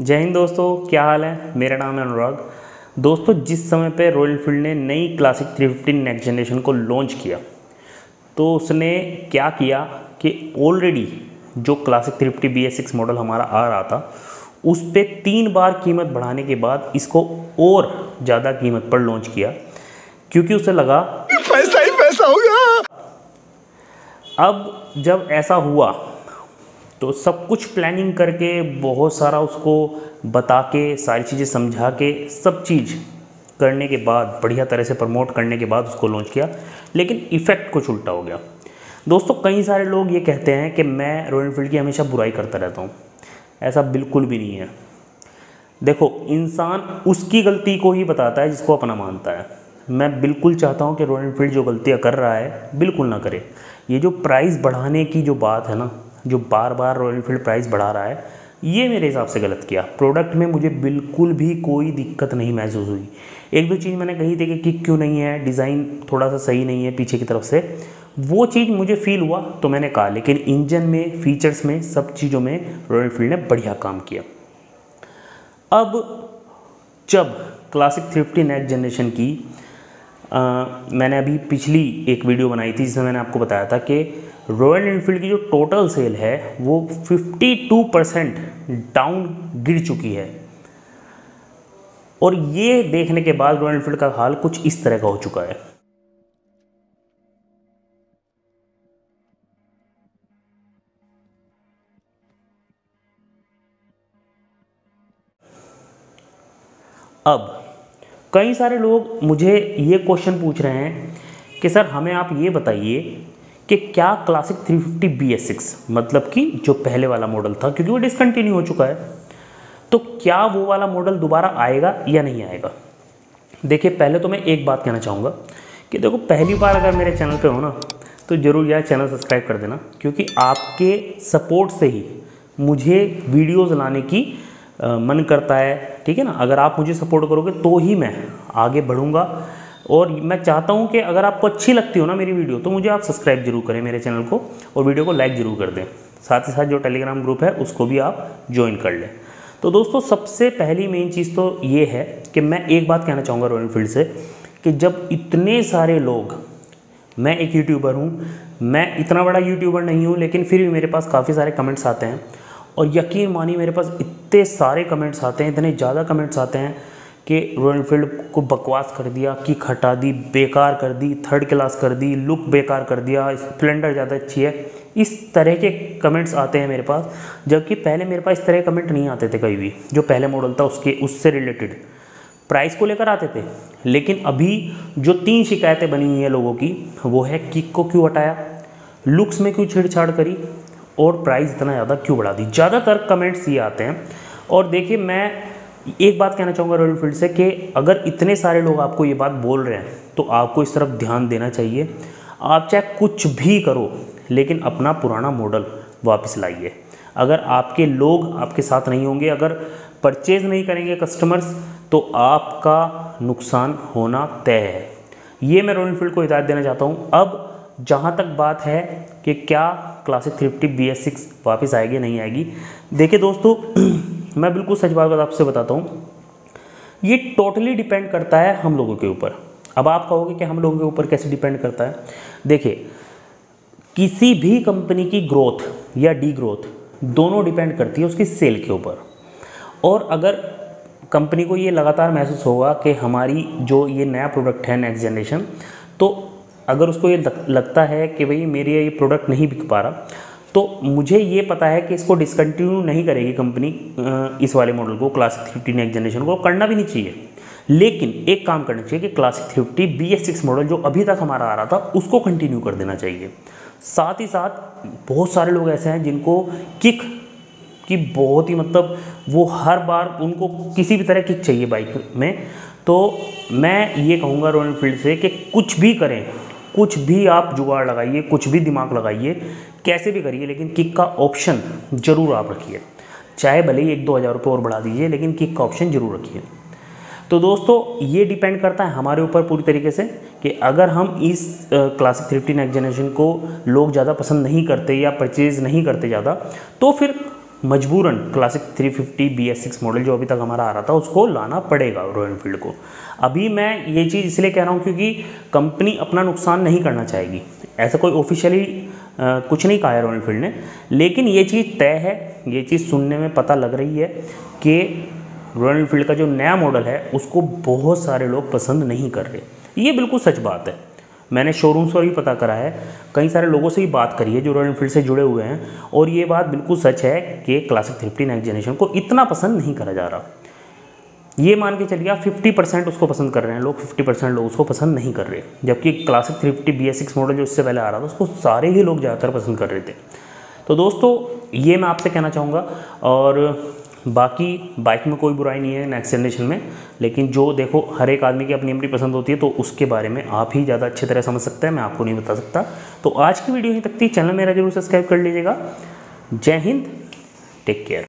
जय हिंद दोस्तों, क्या हाल है। मेरा नाम है अनुराग। दोस्तों, जिस समय पे रॉयल एनफील्ड ने नई क्लासिक 350 नेक्स्ट जनरेशन को लॉन्च किया तो उसने क्या किया कि ऑलरेडी जो क्लासिक 350 BS6 मॉडल हमारा आ रहा था उस पे 3 बार कीमत बढ़ाने के बाद इसको और ज़्यादा कीमत पर लॉन्च किया, क्योंकि उसे लगा पैसा ही पैसा होगा। अब जब ऐसा हुआ तो सब कुछ प्लानिंग करके, बहुत सारा उसको बता के, सारी चीज़ें समझा के, सब चीज़ करने के बाद, बढ़िया तरह से प्रमोट करने के बाद उसको लॉन्च किया, लेकिन इफ़ेक्ट कुछ उल्टा हो गया। दोस्तों, कई सारे लोग ये कहते हैं कि मैं रॉयल एनफील्ड की हमेशा बुराई करता रहता हूँ। ऐसा बिल्कुल भी नहीं है। देखो, इंसान उसकी गलती को ही बताता है जिसको अपना मानता है। मैं बिल्कुल चाहता हूँ कि रॉयल एनफील्ड जो गलतियाँ कर रहा है बिल्कुल ना करे। ये जो प्राइस बढ़ाने की जो बात है ना, जो बार बार रॉयल एनफील्ड प्राइस बढ़ा रहा है, ये मेरे हिसाब से गलत किया। प्रोडक्ट में मुझे बिल्कुल भी कोई दिक्कत नहीं महसूस हुई। एक दो चीज़ मैंने कही थी कि किक क्यों नहीं है, डिज़ाइन थोड़ा सा सही नहीं है पीछे की तरफ से, वो चीज़ मुझे फील हुआ तो मैंने कहा। लेकिन इंजन में, फीचर्स में, सब चीज़ों में रॉयल एनफील्ड ने बढ़िया काम किया। अब जब क्लासिक 350 नेक्स्ट जनरेशन की मैंने अभी पिछली एक वीडियो बनाई थी जिसमें मैंने आपको बताया था कि रॉयल एनफील्ड की जो टोटल सेल है वो 52% डाउन गिर चुकी है। और ये देखने के बाद रॉयल एनफील्ड का हाल कुछ इस तरह का हो चुका है। अब कई सारे लोग मुझे ये क्वेश्चन पूछ रहे हैं कि सर हमें आप ये बताइए कि क्या क्लासिक 350 BS6 मतलब कि जो पहले वाला मॉडल था, क्योंकि वो डिसकंटिन्यू हो चुका है, तो क्या वो वाला मॉडल दोबारा आएगा या नहीं आएगा। देखिए, पहले तो मैं एक बात कहना चाहूँगा कि देखो, पहली बार अगर मेरे चैनल पे हो ना तो ज़रूर यार चैनल सब्सक्राइब कर देना, क्योंकि आपके सपोर्ट से ही मुझे वीडियोज़ लाने की मन करता है। ठीक है ना। अगर आप मुझे सपोर्ट करोगे तो ही मैं आगे बढ़ूँगा। और मैं चाहता हूँ कि अगर आपको अच्छी लगती हो ना मेरी वीडियो तो मुझे आप सब्सक्राइब जरूर करें मेरे चैनल को, और वीडियो को लाइक ज़रूर कर दें। साथ ही साथ जो टेलीग्राम ग्रुप है उसको भी आप ज्वाइन कर लें। तो दोस्तों, सबसे पहली मेन चीज़ तो ये है कि मैं एक बात कहना चाहूँगा रॉयल एनफील्ड से कि जब इतने सारे लोग, मैं एक यूट्यूबर हूँ, मैं इतना बड़ा यूट्यूबर नहीं हूँ, लेकिन फिर भी मेरे पास काफ़ी सारे कमेंट्स आते हैं। और यकीन मानिए, मेरे पास इतने सारे कमेंट्स आते हैं, इतने ज़्यादा कमेंट्स आते हैं कि रॉयल एनफील्ड को बकवास कर दिया, किक हटा दी, बेकार कर दी, थर्ड क्लास कर दी, लुक बेकार कर दिया, स्प्लेंडर ज़्यादा अच्छी है। इस तरह के कमेंट्स आते हैं मेरे पास, जबकि पहले मेरे पास इस तरह के कमेंट नहीं आते थे कहीं भी। जो पहले मॉडल था उससे रिलेटेड प्राइस को लेकर आते थे। लेकिन अभी जो 3 शिकायतें बनी हुई हैं लोगों की, वो है किक को क्यों हटाया, लुक्स में क्यों छेड़छाड़ करी, और प्राइस इतना ज़्यादा क्यों बढ़ा दी। ज़्यादातर कमेंट्स ये आते हैं। और देखिए, मैं एक बात कहना चाहूँगा रॉयल एनफील्ड से कि अगर इतने सारे लोग आपको ये बात बोल रहे हैं तो आपको इस तरफ ध्यान देना चाहिए। आप चाहे कुछ भी करो, लेकिन अपना पुराना मॉडल वापस लाइए। अगर आपके लोग आपके साथ नहीं होंगे, अगर परचेज़ नहीं करेंगे कस्टमर्स, तो आपका नुकसान होना तय है। ये मैं रॉयल एनफील्ड को हिदायत देना चाहता हूँ। अब जहाँ तक बात है कि क्या क्लासिक 350 BS6 वापस आएगी नहीं आएगी, देखिए दोस्तों, मैं बिल्कुल सच बात आपसे बताता हूँ, ये टोटली डिपेंड करता है हम लोगों के ऊपर। अब आप कहोगे कि हम लोगों के ऊपर कैसे डिपेंड करता है। देखिए, किसी भी कंपनी की ग्रोथ या डी ग्रोथ दोनों डिपेंड करती है उसकी सेल के ऊपर। और अगर कंपनी को ये लगातार महसूस होगा कि हमारी जो ये नया प्रोडक्ट है नेक्स्ट जनरेशन, तो अगर उसको ये लगता है कि भाई मेरे ये प्रोडक्ट नहीं बिक पा रहा, तो मुझे ये पता है कि इसको डिसकंटिन्यू नहीं करेगी कंपनी। इस वाले मॉडल को, क्लासिक 350 नेक्स्ट जनरेशन को करना भी नहीं चाहिए। लेकिन एक काम करना चाहिए कि क्लासिक 350 BS6 मॉडल जो अभी तक हमारा आ रहा था उसको कंटिन्यू कर देना चाहिए। साथ ही साथ बहुत सारे लोग ऐसे हैं जिनको किक की बहुत ही, मतलब वो हर बार उनको किसी भी तरह किक चाहिए बाइक में। तो मैं ये कहूँगा रॉयल एनफील्ड से कि कुछ भी करें, कुछ भी आप जुगाड़ लगाइए, कुछ भी दिमाग लगाइए, कैसे भी करिए, लेकिन किक का ऑप्शन ज़रूर आप रखिए। चाहे भले ही 1-2 हज़ार रुपये और बढ़ा दीजिए, लेकिन किक का ऑप्शन ज़रूर रखिए। तो दोस्तों, ये डिपेंड करता है हमारे ऊपर पूरी तरीके से कि अगर हम इस क्लासिक 350 नेक्स्ट जनरेशन को लोग ज़्यादा पसंद नहीं करते या परचेज़ नहीं करते ज़्यादा, तो फिर मजबूरन क्लासिक 350 BS6 मॉडल जो अभी तक हमारा आ रहा था उसको लाना पड़ेगा रॉयल एनफील्ड को। अभी मैं ये चीज़ इसलिए कह रहा हूँ क्योंकि कंपनी अपना नुकसान नहीं करना चाहेगी, ऐसा कोई ऑफिशियली कुछ नहीं कहा है रॉयल एनफील्ड ने, लेकिन ये चीज़ तय है, ये चीज़ सुनने में पता लग रही है कि रॉयल एनफील्ड का जो नया मॉडल है उसको बहुत सारे लोग पसंद नहीं कर रहे। ये बिल्कुल सच बात है, मैंने शोरूम्स पर भी पता करा है, कई सारे लोगों से भी बात करी है जो रॉयल एनफील्ड से जुड़े हुए हैं, और ये बात बिल्कुल सच है कि क्लासिक 350 नेक्स्ट जनरेशन को इतना पसंद नहीं करा जा रहा। ये मान के चलिए आप 50% उसको पसंद कर रहे हैं लोग, 50% लोग उसको पसंद नहीं कर रहे, जबकि क्लासिक 350 BS6 मॉडल जो इससे पहले आ रहा था उसको सारे ही लोग ज़्यादातर पसंद कर रहे थे। तो दोस्तों ये मैं आपसे कहना चाहूँगा, और बाकी बाइक में कोई बुराई नहीं है नेक्स्ट जनरेशन में, लेकिन जो देखो हर एक आदमी की अपनी अपनी पसंद होती है, तो उसके बारे में आप ही ज़्यादा अच्छी तरह समझ सकते हैं, मैं आपको नहीं बता सकता। तो आज की वीडियो यहीं तक थी, चैनल मेरा जरूर सब्सक्राइब कर लीजिएगा। जय हिंद, टेक केयर।